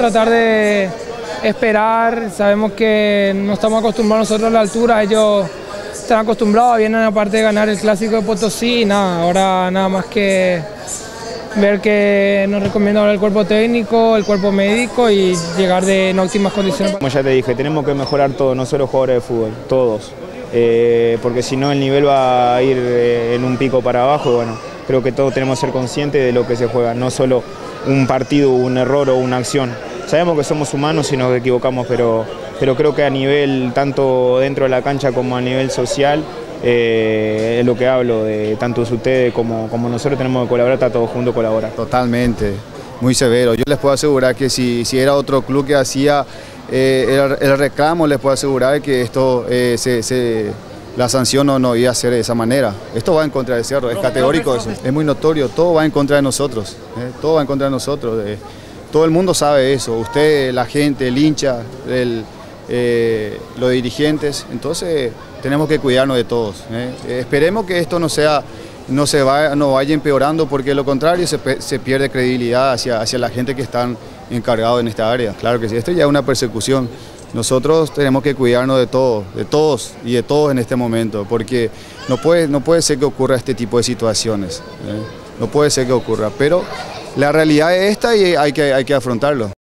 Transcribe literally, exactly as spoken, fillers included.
tratar de esperar. Sabemos que no estamos acostumbrados nosotros a la altura, ellos están acostumbrados, vienen aparte de ganar el Clásico de Potosí, y nada, ahora nada más que ver que nos recomienda ahora el cuerpo técnico, el cuerpo médico y llegar de en óptimas condiciones. Como ya te dije, tenemos que mejorar todos, no solo jugadores de fútbol, todos, eh, porque si no el nivel va a ir eh, en un pico para abajo y bueno, creo que todos tenemos que ser conscientes de lo que se juega, no solo un partido, un error o una acción. Sabemos que somos humanos y nos equivocamos, pero, pero creo que a nivel tanto dentro de la cancha como a nivel social, Eh, es lo que hablo, de tanto ustedes como, como nosotros tenemos que colaborar, está todos juntos colaborar. Totalmente, muy severo. Yo les puedo asegurar que si, si era otro club que hacía eh, el, el reclamo, les puedo asegurar que esto, eh, se, se, la sanción no, no iba a ser de esa manera. Esto va en contra de Cerro, es categórico eso, es muy notorio, todo va en contra de nosotros, eh, todo va en contra de nosotros. Eh, todo el mundo sabe eso, usted, la gente, el hincha, el, eh, los dirigentes, entonces tenemos que cuidarnos de todos. ¿eh? Esperemos que esto no sea, no se vaya, no vaya empeorando, porque de lo contrario se, se pierde credibilidad hacia, hacia la gente que están encargados en esta área. Claro que sí, esto ya es una persecución. Nosotros tenemos que cuidarnos de todos, de todos y de todos en este momento, porque no puede, no puede ser que ocurra este tipo de situaciones. ¿eh? No puede ser que ocurra, pero la realidad es esta y hay que, hay que afrontarlo.